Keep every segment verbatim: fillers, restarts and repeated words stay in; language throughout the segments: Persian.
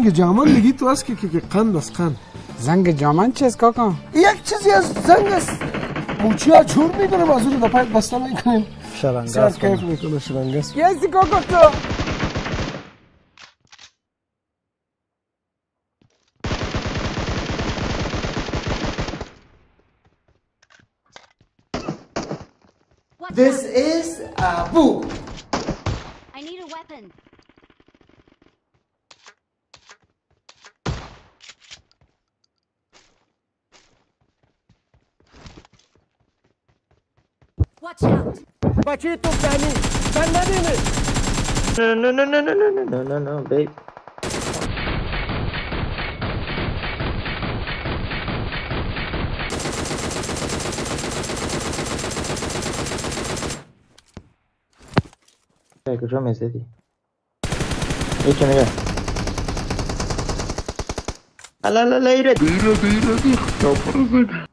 زنگ جامن میگی تو است که که قند است قند. زنگ جامن چیست کاکا؟ یک چیزی از زنگ است. موچی ها چور میکنم از اون دپایت بسته میکنیم. شرنگاز سر کیف میکنه شرنگاز. یسی کاکا تو. This is a book. I need a weapon. Watch out. بچه تو زنی من نبینه. No, no, no, no, no, no, no, no, no, no, babe. Dai, کجا میزدی؟ یکی نگه. لا لا لا ایره دیره دیره دیره خدا برزد.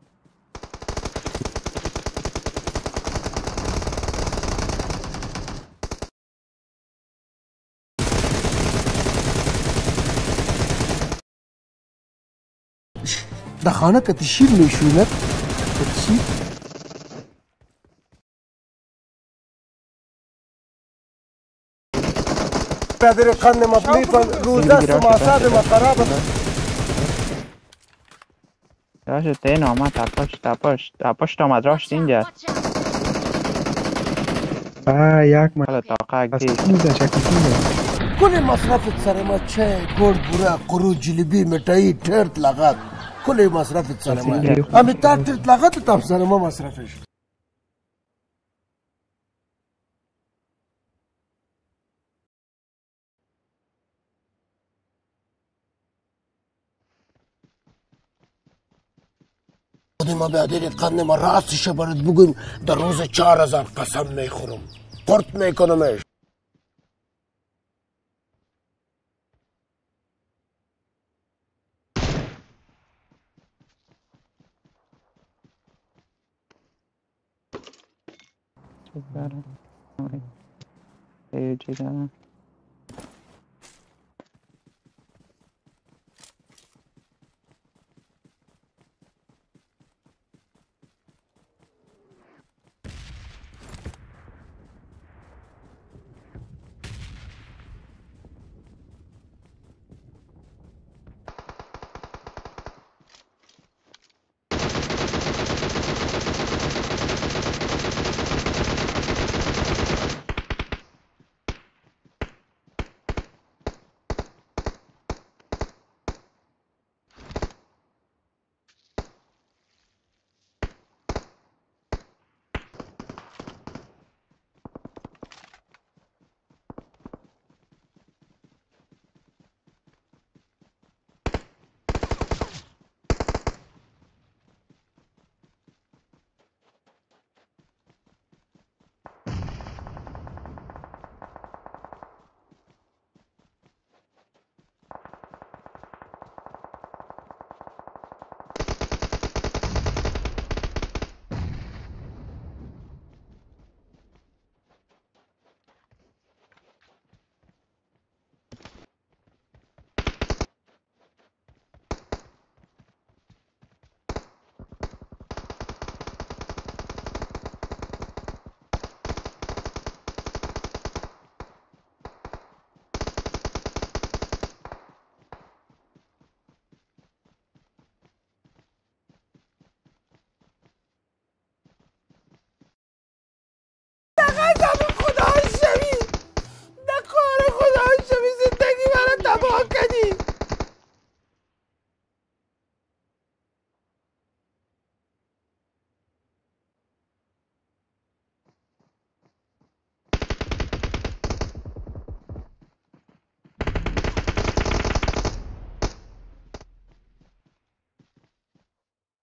در خانه که تشیر میشوند تشیر برادر قند مطلی کن روزه سماسه ما خراب راش تین آمد تپاش تپاش تپاش تا آمد راش اینجا آه یک من حالا تاقه از گیش اینجا چکی کنه کل مصرفت سر ما چه گرد بوره قرو جلبی مٹایی ترت لغت کل مصرفت سر ما امی تا ترت لغت تام سر ما مصرفش خودی ما بیادر قند ما راستش برد بگویم در روز چهار هزار قسم میخورم قرط میکنمش چه چه